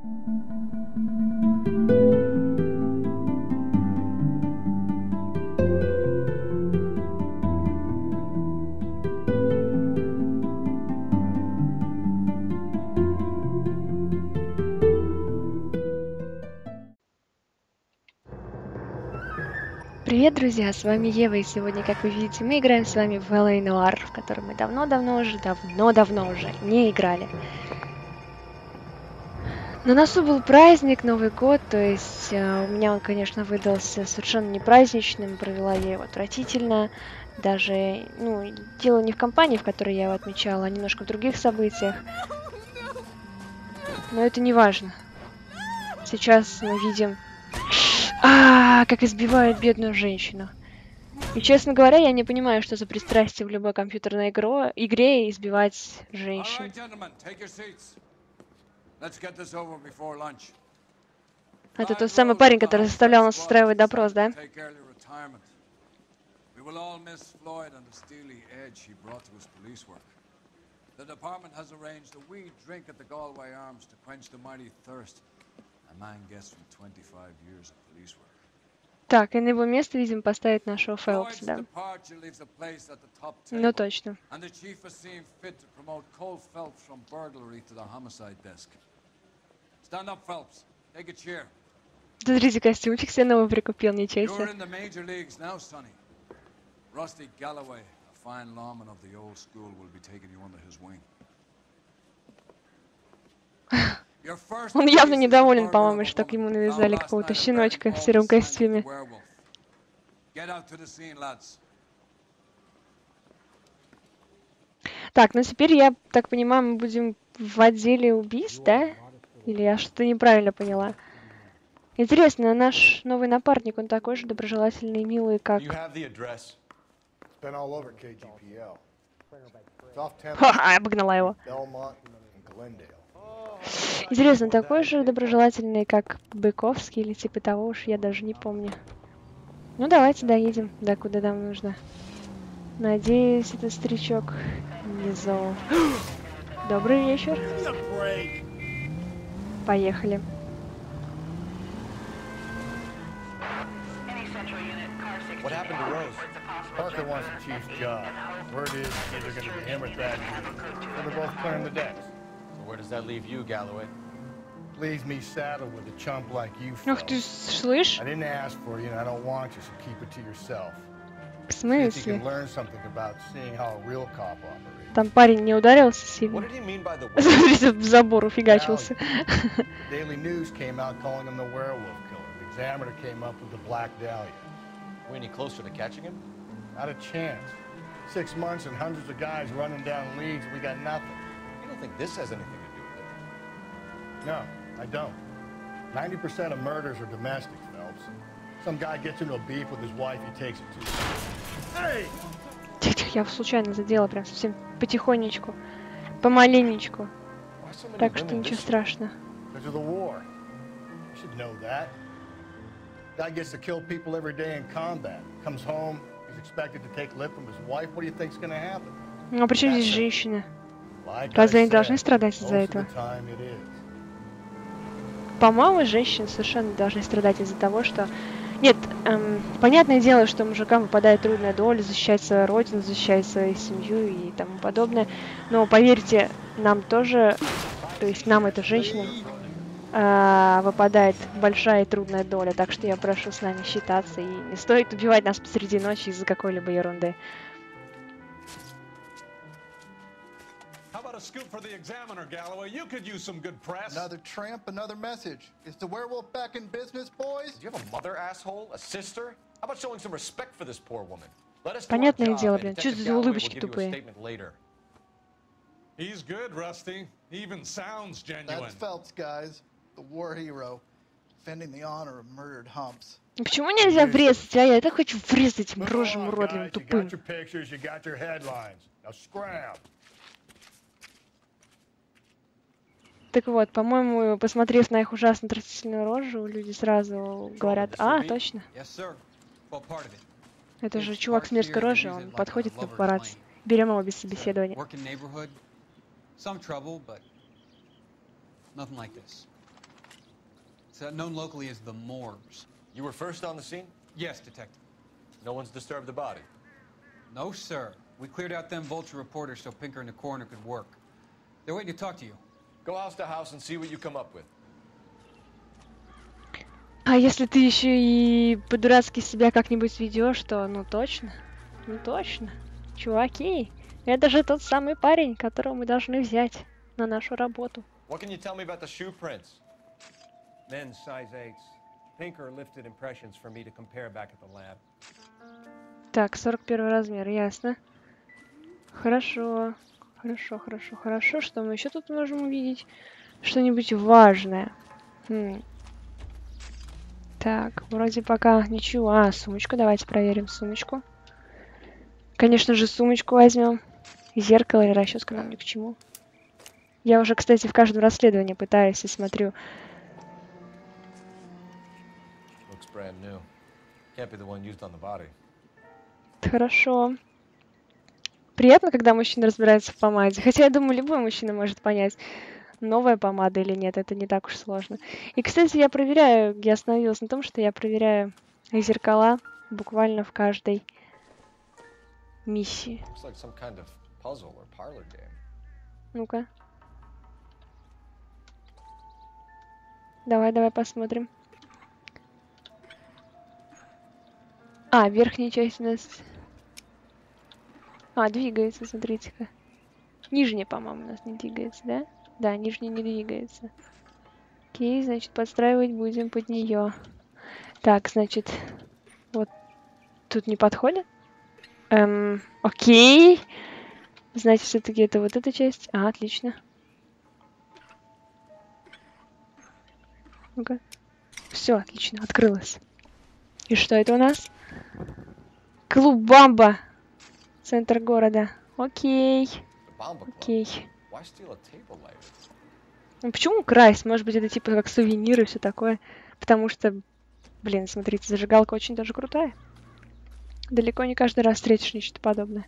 Привет, друзья! С вами Ева, и сегодня, как вы видите, мы играем с вами в LA Noire, в котором мы давно-давно уже не играли. На носу был праздник, Новый год, то есть у меня он, конечно, выдался совершенно не праздничным, провела я его отвратительно. Даже, дело не в компании, в которой я его отмечала, а немножко в других событиях. Но это не важно. Сейчас мы видим, как избивают бедную женщину. И, честно говоря, я не понимаю, что за пристрастие в любой компьютерной игре избивать женщин. Это тот самый парень, который заставлял нас устраивать допрос, да? Так, и на его место, видимо, поставить нашего Фелпса, да? Ну, точно. Смотрите, костюмчик себе новый прикупил, ничего себе. Rusty Galloway, a fine lawman of the old school, will be taking you under his wing. Он явно недоволен, по-моему, что к ему навязали какого-то щеночка в сером костюме. Так, ну теперь, я так понимаю, мы будем в отделе убийств, да? Или я что-то неправильно поняла? Интересно, наш новый напарник, он такой же доброжелательный и милый, как... Ха-ха, обогнала его. Интересно, такой же доброжелательный, как Быковский, или типа того уж, я даже не помню. Ну, давайте доедем, до куда нам нужно. Надеюсь, этот старичок не зол. Добрый вечер. Поехали. What happened to Rose? Parker wants the chief's job. Word is either going to be him or Thad, or they're both clearing the decks. So where does that leave you, Galloway? Leaves me saddled with a chump like you. Ах ты, слышь? I didn't ask for you, and I don't want you, so keep it to yourself. В смысле? See if you can learn something about seeing how a real cop operates. Там парень не ударился сильно. Смотрите, в забор уфигачился. Daily News came out calling him the werewolf killer. The Examiner came up with the Black Dahlia. We any closer to catching him? Not a chance. 6 months and hundreds of guys running down leads, we got nothing. You don't think this has anything to do with it? No, I don't. 90% of murders are domestic, Phelps. Some guy gets into a beef with his wife, he takes it to him. Hey! Я случайно задела прям совсем потихонечку, помаленечку. Так что ничего страшного. Guy gets to kill people every day in combat. Comes home, he's expected to take lip from his wife. What do you think's going to happen? Ну, а при чем здесь женщины? Разве они должны страдать из-за этого? По-моему, женщины совершенно не должны страдать из-за того, что... Нет, понятное дело, что мужикам выпадает трудная доля защищать свою родину, защищать свою семью и тому подобное. Но поверьте, нам тоже, то есть нам, это женщинам, выпадает большая и трудная доля, так что я прошу с нами считаться, и не стоит убивать нас посреди ночи из-за какой-либо ерунды. A scoop for the Examiner, Galloway. You could use some good press. Another tramp, another message. Is the werewolf back in business, boys? Do you have a mother, asshole? A sister? How about showing some respect for this poor woman? Понятное дело, блин. Что за улыбочки тупые? He's good, Rusty. He even sounds genuine. That's Phelps, guys. The war hero. Defending the honor of murdered humps. Почему нельзя врезать, а? Я так хочу врезать этим рожем уродливым тупым. Так вот, по-моему, посмотрев на их ужасно отвратительную рожу, люди сразу говорят, точно. Это же чувак с мерзкой рожей, он подходит на папарацци. Берем его без собеседования. It's known locally as the Moors. You were first on the scene? Yes, detective. No one's disturbed the body? No, sir. We cleared out them vulture reporters so Pinker and the coroner could work. They're waiting to talk to you. Go house to house and see what you come up with. А если ты еще и по-дурацки себя как-нибудь ведешь, то ну точно. Ну точно. Чуваки, это же тот самый парень, которого мы должны взять на нашу работу. What can you tell me about the shoe prints? Men's size 8s. Pinker lifted impressions for me to compare back at the lab. Так, 41 размер, ясно. Хорошо. Хорошо, хорошо, хорошо. Что мы еще тут можем увидеть? Что-нибудь важное. Так, вроде пока ничего. А, сумочку. Давайте проверим сумочку. Конечно же, сумочку возьмем. Зеркало или расческа нам ни к чему. Я уже, кстати, в каждом расследовании пытаюсь и смотрю. Looks brand new. Can't be the one used on the body. Хорошо. Приятно, когда мужчина разбирается в помаде. Хотя, я думаю, любой мужчина может понять, новая помада или нет. Это не так уж сложно. И, кстати, я проверяю, я остановилась на том, что я проверяю зеркала буквально в каждой миссии. Looks like some kind of puzzle or parlor game. Ну-ка. Давай, давай посмотрим. А, верхняя часть у нас... А, двигается, смотрите-ка. Нижняя, по-моему, у нас не двигается, да? Да, нижняя не двигается. Окей, значит, подстраивать будем под нее. Так, значит, вот тут не подходит. Окей. Значит, все-таки это вот эта часть. А, отлично. Ну-ка. Все, отлично, открылось. И что это у нас? Клуб Бамба. Центр города. Окей. Окей. Ну почему красть? Может быть, это типа как сувенир и все такое. Потому что, блин, смотрите, зажигалка очень даже крутая. Далеко не каждый раз встретишь нечто подобное.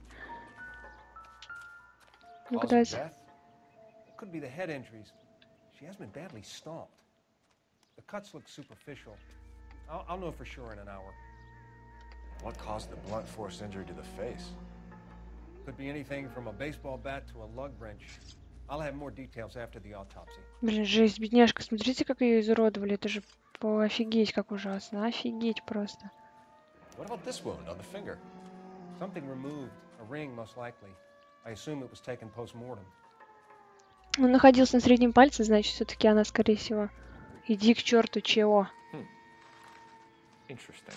Ну-ка, давайте. Could be the head injuries. She has been badly stomped. The cuts look superficial. I'll know for sure in an hour. What caused the blunt force injury to the face? Could be anything from a baseball bat to a lug wrench. I'll have more details after the autopsy. Блин, жесть, бедняжка, смотрите, как ее изуродовали. Это же офигеть, как ужасно. Офигеть просто. What about this wound on the finger? Something removed, a ring most likely. I assume it was taken post-mortem. Он находился на среднем пальце, значит, все-таки она, скорее всего. Иди к черту, чего? Interesting.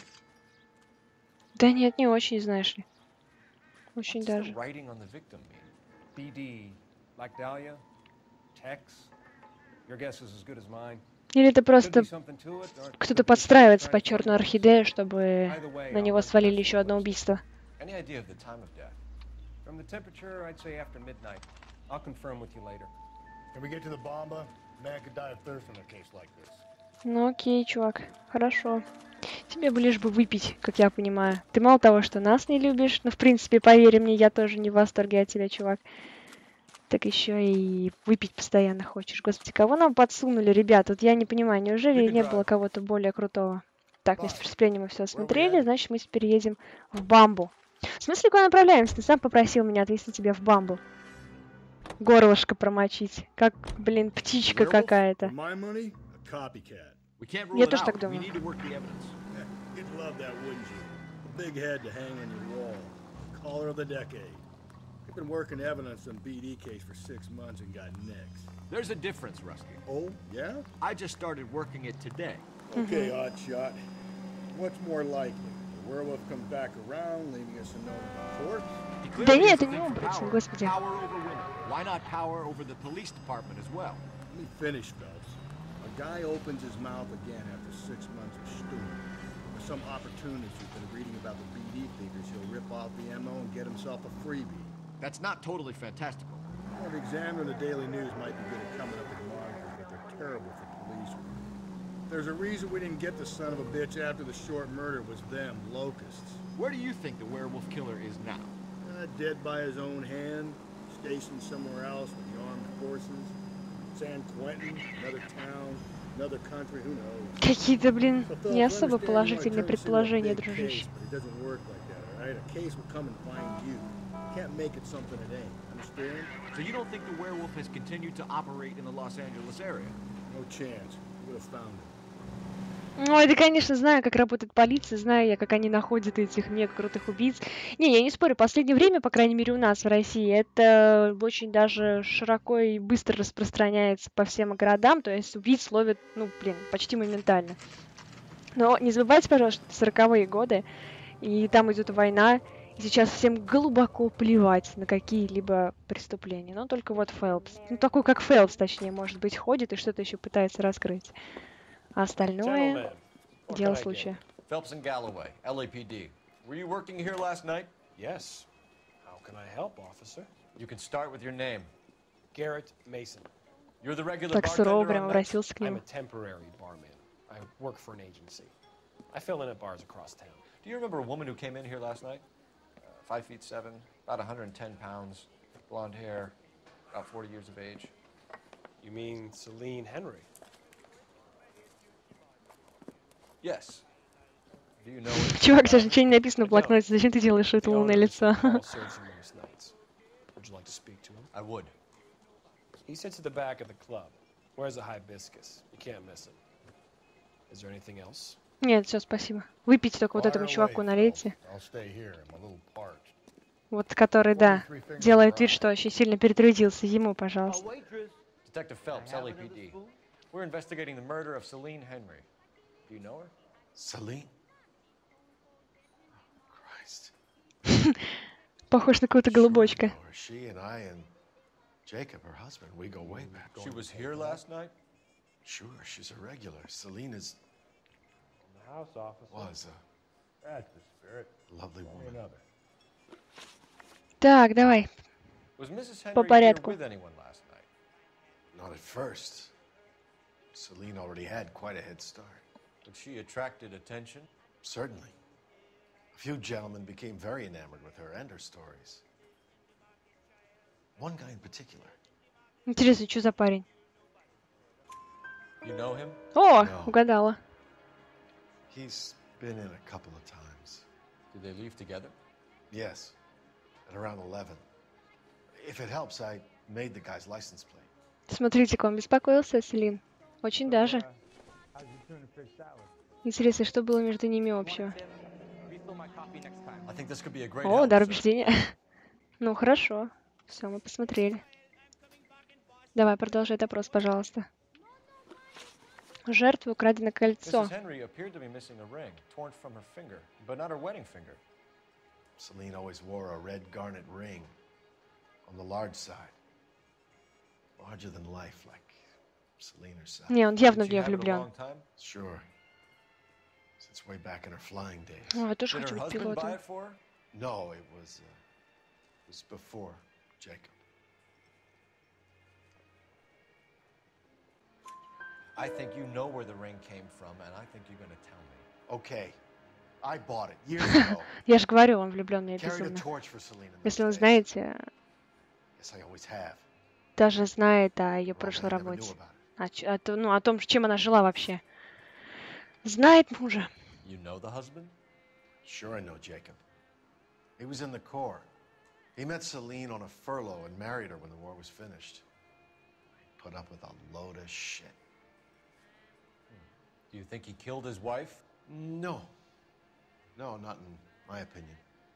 Да нет, не очень, знаешь ли. Очень What's даже. the writing on the victim mean? BD, like Dahlia, Tex. Your guess is as good as mine. Или это Could просто be something to it, or кто-то could be подстраивается trying под to черную avoid it. орхидею, чтобы Either way, на I'll него let свалили Tex еще know одно what's- убийство. Any idea of the time of death? From the temperature, I'd say after midnight. I'll confirm with you later. Can we get to the Bamba? A man could die of thirst in a case like this. Ну окей, чувак, хорошо. Тебе бы лишь бы выпить, как я понимаю. Ты мало того, что нас не любишь, но в принципе, поверь мне, я тоже не в восторге от тебя, чувак. Так еще и выпить постоянно хочешь. Господи, кого нам подсунули, ребят? Вот я не понимаю, неужели не было кого-то более крутого? Так, место преступления мы все осмотрели, значит, мы теперь едем в Бамбу. В смысле, куда направляемся? Ты сам попросил меня отвезти тебя в Бамбу. Горлышко промочить. Как, блин, птичка какая-то. For my money, a copycat. We can't rule Я it тоже out. так We думаю. need to work the evidence. You'd love that, wouldn't you? A big head to hang on your wall. Caller of the decade. You've been working evidence on BD case for 6 months and got next. There's a difference, Rusty. Oh, yeah? I just started working it today. Okay, odd shot. What's more likely? The werewolf comes back around, leaving us a note of the corpse? He Да clearly нет, has a это не thing for оборотень, power. господи. Power over women. Why not power over the police department as well? Let me finish, Phelps. A guy opens his mouth again after 6 months of stewing. For some opportunist who's been reading about the BD figures, he'll rip off the MO and get himself a freebie. That's not totally fantastical. Well, the Examiner and the Daily News might be good at coming up with markers, but they're terrible for police work. There's a reason we didn't get the son of a bitch after the short murder was them, locusts. Where do you think the werewolf killer is now? Dead by his own hand, stationed somewhere else with the armed forces. San Quentin, another town, Another country, who knows? Какие-то, блин, Well, Phillips, не I особо understand you wanna положительные turn this into a предположения, big дружище. case, but it doesn't work like that, all right? A case will come and find you. You can't make it something it ain't. Understand? So you don't think the werewolf has continued to operate in the Los Angeles area? No chance. You would have found it. Ну, это, конечно, знаю, как работает полиция, знаю я, как они находят этих мега крутых убийц. Не, я не спорю, в последнее время, по крайней мере, у нас в России, это очень даже широко и быстро распространяется по всем городам, то есть убийц ловят, ну, блин, почти моментально. Но не забывайте, пожалуйста, что это 40-е годы, и там идет война, и сейчас всем глубоко плевать на какие-либо преступления. Но только вот Фелпс, ну, такой как Фелпс, точнее, может быть, ходит и что-то еще пытается раскрыть. А остальное Gentlemen, what дело can I get? случая. Phelps and Galloway, LAPD. Were you working here last night? Yes. How can I help, officer? You can start with your name. Garrett Mason. You're the regular Так сурово bartender прям on nights? обратился к I'm нему. a temporary barman. I work for an agency. I fill in at bars across town. Do you remember a woman who came in here last night? 5'7", about 110 pounds, blonde hair, about 40 years of age. You mean Celine Henry? Yes. Do you know her? Чувак, даже ничего не написано в блокноте. Зачем ты делаешь это The лунное owner лицо? of Paul serves him most nights. Would you like to speak to him? I would. He sits at the back of the club. Wears a hibiscus. You can't miss him. Is there anything else? Нет, все, спасибо. Выпейте только вот Fire этому away, чуваку Phelps. налейте. I'll stay here. I'm a little parched. Вот который, да, делает вид, что очень сильно перетрудился. Ему, пожалуйста. Detective Phelps, LAPD. We're investigating the murder of Celine Henry. Do you know her? Celine? Oh, Christ. Похож на какого-то голубочка. Sure, I know her. She and I and Jacob, her husband, we go way back. She was here last night? Sure, she's a regular. Celine is, The house officer. was That's the spirit. a lovely Only woman. another. Так, давай. Was Mrs. Henry По here порядку. with anyone last night? Not at first. Celine already had quite a head start. But she attracted attention? Certainly. A few gentlemen became very enamored with her and her stories. One guy in particular. Интересно, что за парень? You know him? О, No. угадала. He's been in a couple of times. Did they leave together? Yes, at around 11. If it helps, I made the guy's license plate. Смотрите-ка, он беспокоился, Селин. Очень даже. Интересно, что было между ними общего? I think this could be a great О, help, дар sir. убеждения. Ну, хорошо. Все, мы посмотрели. Давай, продолжай допрос, пожалуйста. У жертвы украдено кольцо. Mrs. Henry appeared to be missing a ring, torn from her finger, but not her wedding finger. Celine always wore a red garnet ring on the large side. Larger than life, like Celine herself. Не, он явно Did в she нее have it a влюблен. long time? Sure. Since way back in her flying days. О, я тоже Did хочу her быть husband buy пилотом. it for her? No, it was before Jacob. I think you know where the ring came from, and I think you're going to tell me. Okay, I bought it years ago. Я же говорю, он влюблен в нее Carried a безумно. torch for Celine in those Если он, days. знаете, Yes, I always have. даже знает о ее Well, прошлой I never knew работе. about it. Ну, о том, чем она жила вообще. Знает мужа. You know the husband? Sure, I know Jacob. He was in the Corps. He met Celine on a furlough and married her when the war was finished. Put up with a load of shit. Do you think he killed his wife? No. No, not in my opinion.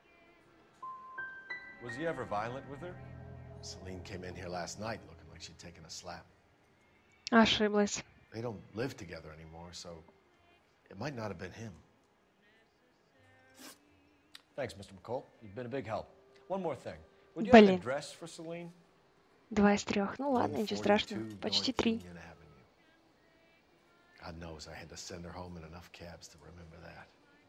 Was he ever violent with her? Celine came in here last night looking like she'd taken a slap. Ошиблась. They don't live together anymore, so it might not have been him. Thanks, Mr. McCall. You've been a big help. One more thing. Would you have an Блин. address for Celine? 2 из 3. Ну ладно, ничего страшного. 142 Почти North 3. Union Avenue. God knows I had to send her home in enough cabs to remember that.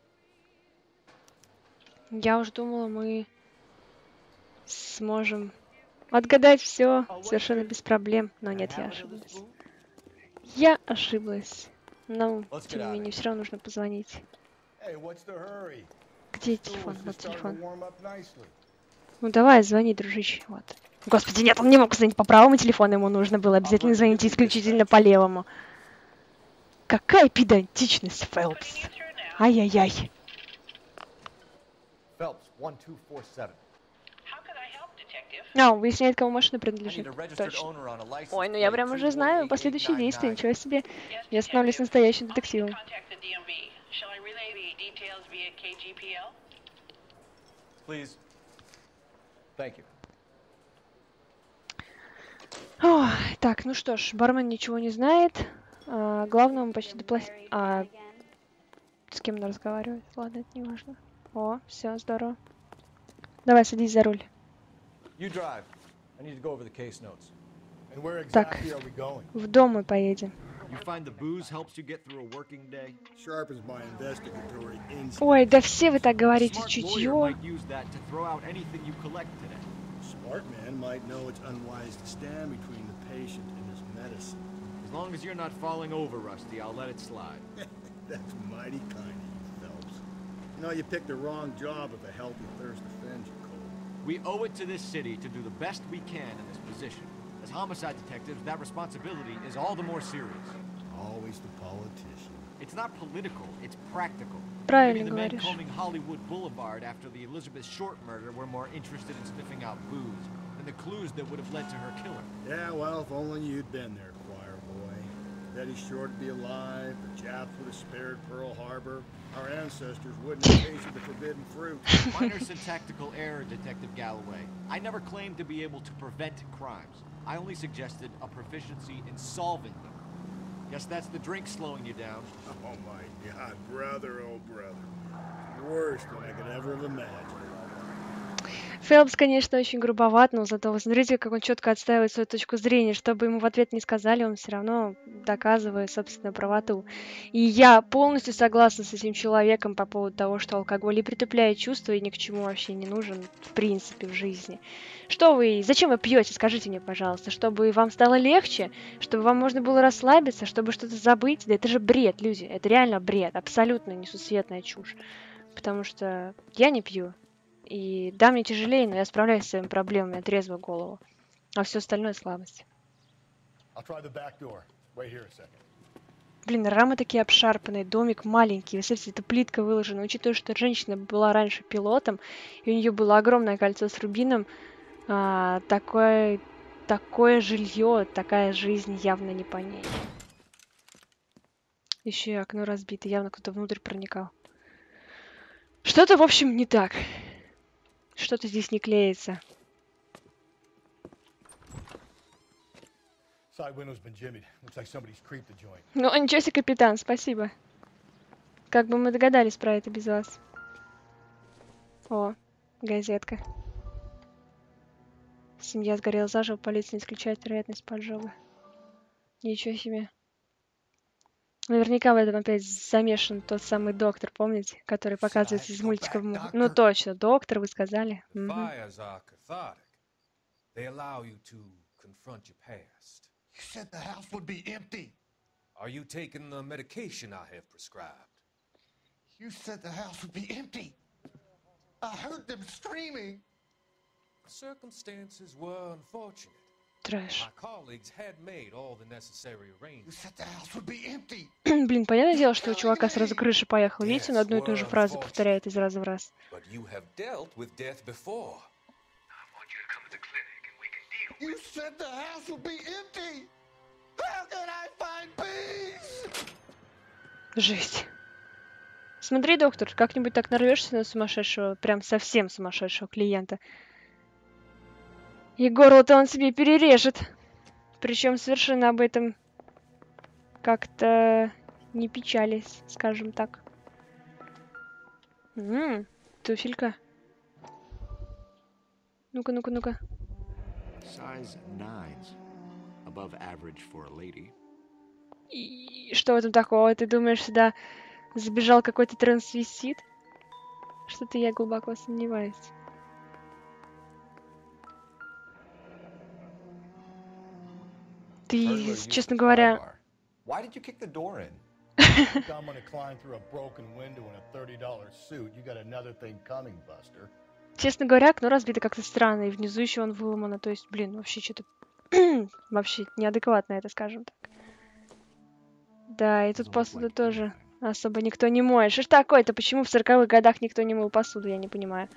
Я уж думала, мы сможем отгадать все совершенно без проблем. Но нет, я ошиблась. Я ошиблась. Но, тем не менее, все равно нужно позвонить. Hey, what's the hurry? Где School телефон? was Вот just starting to телефон. warm up nicely. Ну давай, звони, дружище. Вот. Господи, нет, он не мог звонить по правому телефону, ему нужно было обязательно звонить исключительно по левому. Какая педантичность, Фелпс. Ай-яй-яй. Phelps, 1247. Выясняет, кому машина принадлежит. Точно. Ой, ну я прям уже знаю последующие действия, ничего себе. Я становлюсь настоящим детективом. Please. Thank you. Ой, так, ну что ж, бармен ничего не знает. Главное, он почти доплатил. С кем он разговаривает? Ладно, это не важно. О, все, здорово. Давай, садись за руль. You drive. I need to go over the case notes. And where Так, exactly are we going? в дом мы поедем. You find the booze helps you get through a working day? Sharpens my investigatory instinct. Ой, да все вы так говорите, Smart lawyer чутье. might use that to throw out anything you collect today. Smart man might know it's unwise to stand between the patient and his medicine. As long as you're not falling over, Rusty, I'll let it slide. That's mighty kind of you, Phelps. You know, you picked the wrong job if a healthy thirst offends you, Cole. We owe it to this city to do the best we can in this position. As homicide detectives, that responsibility is all the more serious. Always the politician. It's not political, it's practical. Правильно Maybe the men говоришь. combing Hollywood Boulevard after the Elizabeth Short murder were more interested in sniffing out booze than the clues that would have led to her killing. Yeah, well, if only you'd been there, choir boy. Betty Short would be alive, the Japs would have spared Pearl Harbor, our ancestors wouldn't have tasted the forbidden fruit. Minor syntactical error, Detective Galloway. I never claimed to be able to prevent crimes. I only suggested a proficiency in solving them. Guess that's the drink slowing you down. Oh my God, brother, oh brother. Worse than I could ever have imagined. Фелпс, конечно, очень грубоват, но зато вы смотрите, как он четко отстаивает свою точку зрения. Что бы ему в ответ не сказали, он все равно доказывает собственную правоту. И я полностью согласна с этим человеком по поводу того, что алкоголь и притупляет чувства, и ни к чему вообще не нужен, в принципе, в жизни. Что вы, зачем вы пьете, скажите мне, пожалуйста, чтобы вам стало легче, чтобы вам можно было расслабиться, чтобы что-то забыть? Да это же бред, люди, это реально бред, абсолютно несусветная чушь. Потому что я не пью. И да, мне тяжелее, но я справляюсь с своими проблемами, я трезвую голову. А все остальное слабость. I'll try the back door. Wait here a second. Блин, рамы такие обшарпанные, домик маленький. Вы смотрите, это плитка выложена. Учитывая, что женщина была раньше пилотом, и у нее было огромное кольцо с рубином, такое жилье, такая жизнь явно не по ней. Еще и окно разбито, явно кто-то внутрь проникал. Что-то, в общем, не так. Что-то здесь не клеится. Side window's been jimmied. Looks like somebody's creeped the joint. Ну, ничего себе, капитан, спасибо. Как бы мы догадались про это без вас. О, газетка. Семья сгорела заживо, полиция не исключает вероятность поджога. Ничего себе. Наверняка в этом опять замешан тот самый доктор, помните, который показывается из мультиков. Ну точно, доктор, вы сказали. The fires are cathartic. They allow you to confront your past. You said the house would be empty. Are you taking the medication I have prescribed? You said the house would be empty. I heard them screaming. Circumstances were unfortunate. Трэш. My colleagues had made all the necessary You arrangements. said the house would be empty. Блин, понятное дело, что у чувака сразу крыша поехала. Видите, он одну и ту же фразу повторяет из раза в раз. But you have dealt with death before. You said the house would be empty. How can I find peace? Жесть. Смотри, доктор, как-нибудь так нарвешься на сумасшедшего, прям совсем сумасшедшего клиента. И горло-то он себе перережет. Причем совершенно об этом как-то не печались, скажем так. Туфелька. Ну-ка, ну-ка, ну-ка. Size 9s. Above average for a lady. И что в этом такого? Ты думаешь, сюда забежал какой-то трансвестит? Что-то я глубоко сомневаюсь. Ты, честно говоря... Why did you kick the door in? I'm gonna climb through a broken window in a $30 suit. You got another thing coming, Buster. Честно говоря, окно разбито как-то странно, и внизу еще он выломано. То есть, блин, вообще что-то... вообще неадекватно это, скажем так. Да, и тут посуду тоже особо никто не моет. Что ж такое-то? Почему в 40-х годах никто не мыл посуду? Я не понимаю.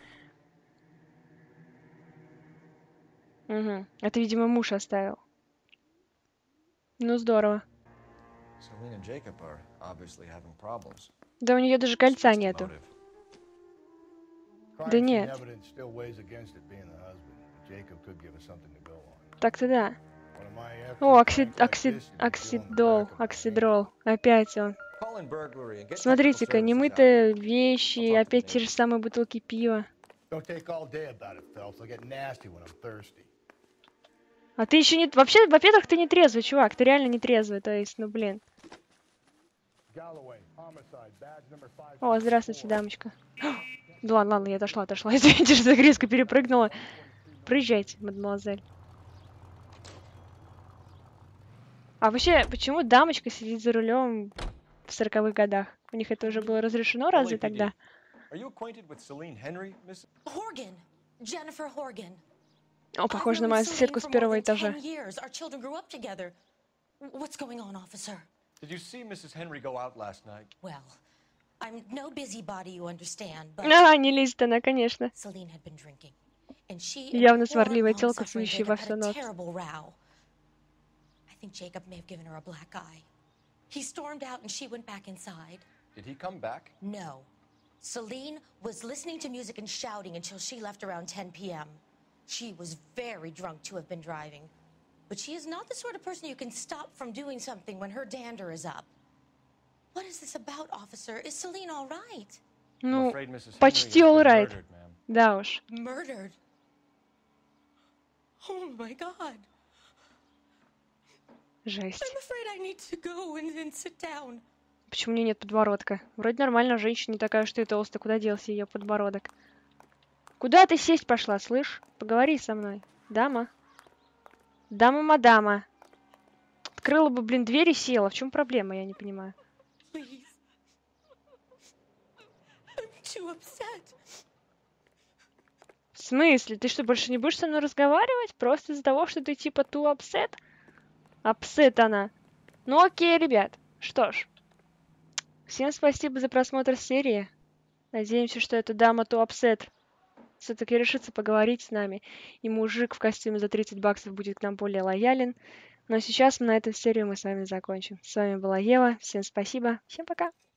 Угу. Это, видимо, муж оставил. Ну, здорово. Celine and Jacob are obviously having problems. Да у нее даже So кольца what's the нету. motive? Да Crime scene нет. evidence still weighs against it being the husband. Jacob could give us something to go on. Так-то да. One of my О, extra pranks like this, you'd be feeling the оксидол, back of my hand. оксидрол. Опять он. Call in burglary and get technical Смотрите-ка, services out немытые here. вещи, I'll talk to опять the те же самые бутылки пива. Don't take all day about it, Phelps. I'll get nasty when I'm thirsty. А ты еще не... Вообще, во-первых, ты не трезвый, чувак. Ты реально не трезвый, то есть, ну, блин. Galloway, homicide, badge number 5. О, здравствуйте, дамочка. Да ладно, ладно, я отошла. Извините, что так резко перепрыгнула. Проезжайте, мадемуазель. А вообще, почему дамочка сидит за рулем в 40-х годах? У них это уже было разрешено разве тогда? Are you acquainted with Celine Henry, Miss? Horgan. Jennifer Horgan. О, похоже на мою соседку с первого этажа. What's going on, officer? Did you see Mrs. Henry go out last night? Well, I'm no busybody, you understand, but А, не лезет она, конечно. Celine had been drinking, and she Явно and сварливая poor, тёлка, long-suffering цующая во Jacob всю had a ночь. terrible row. I think Jacob may have given her a black eye. He stormed out and she went back inside. Did he come back? No. Celine was listening to music and shouting until she left around 10 p.m. She was very drunk to have been driving. But she is not the sort of person you can stop from doing something when her dander is up. What is this about, officer? Is Celine all right? I'm Ну, afraid Mrs. Henry почти has been all right. murdered, ma'am. Да уж. Murdered? Oh my God. Жесть. I'm afraid I need to go and sit down. Почему у нее нет подбородка? Вроде нормально, женщина не такая, что и толстая. Куда делся ее подбородок? Куда ты сесть пошла, слышь? Поговори со мной. Дама. Дама-мадама. Открыла бы, блин, дверь и села. В чем проблема, я не понимаю. Please. I'm too upset. В смысле? Ты что, больше не будешь со мной разговаривать? Просто из-за того, что ты типа too upset? Upset она. Ну окей, ребят. Что ж. Всем спасибо за просмотр серии. Надеемся, что эта дама too upset все-таки решится поговорить с нами. И мужик в костюме за 30 баксов будет к нам более лоялен. Но сейчас на этой серии мы с вами закончим. С вами была Ева. Всем спасибо. Всем пока.